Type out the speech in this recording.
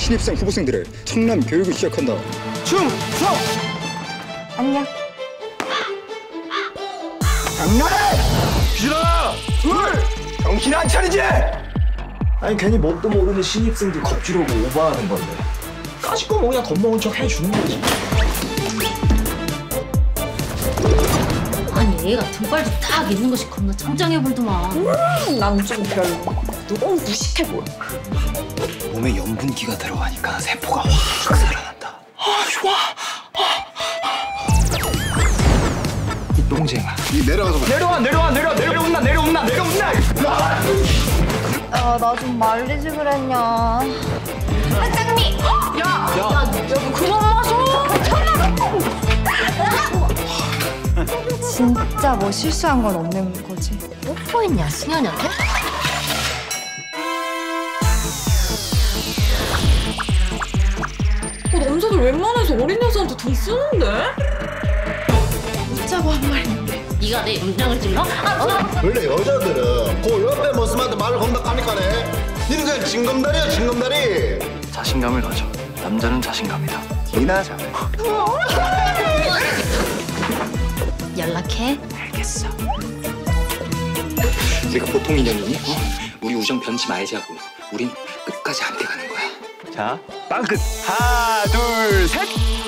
신입생 후보생들의 청남 교육을 시작한다. 충성! 안녕. 장난해! 비전아! 정신 안 차리지? 아니 괜히 뭣도 모르는 신입생들 겁주려고 오버하는 건데 까짓 거 뭐 그냥 겁먹은 척 해주는 거지. 아니 애가 등발도 딱 있는 것이 겁나 짱짱해 보이더만. 난 좀 별로. 너무 무식해 보여. 몸에 염분기가 들어가니까 세포가 확 살아난다. 아 좋아. 이 똥쟁아. 이 내려가서 내려온나. 나 좀 말리지 그랬냐. 짱미! 야, 그만 마셔. 진짜 뭐 실수한 건 없는 거지? 뽀뽀했냐 승현이한테? 남자들 웬만해서 어린 여자한테 돈 쓰는데? 웃자고 한 말인데 네가 내 음장을 찔러? 원래 여자들은 그 옆에 모습한테 말을 건다 까니까네. 니는 그냥 징검다리야 징검다리. 자신감을 가져. 남자는 자신감이다. 니나 잘해. 연락해. 알겠어. 우리가 보통 인연이니? 우리 우정 변치 말자고. 우린 끝까지 함께 가는 거야. 자, 빵끝. 하나, 둘, 셋.